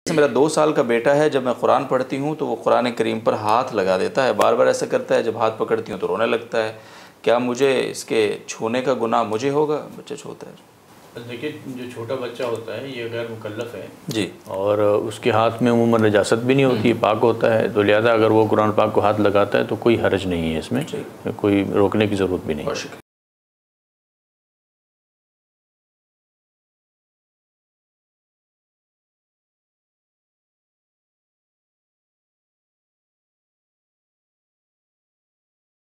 मेरा 2 साल का बेटा है, जब मैं कुरान पढ़ती हूँ तो वो कुरान करीम पर हाथ लगा देता है, बार बार ऐसा करता है। जब हाथ पकड़ती हूँ तो रोने लगता है। क्या मुझे इसके छूने का गुनाह मुझे होगा? बच्चा छूता है। देखिए, जो छोटा बच्चा होता है ये गैर मुकल्लफ है जी, और उसके हाथ में उम्ूमन नजासत भी नहीं होती है, पाक होता है। तो लिहाजा अगर वो कुरान पाक को हाथ लगाता है तो कोई हर्ज नहीं है इसमें, कोई रोकने की ज़रूरत भी नहीं है।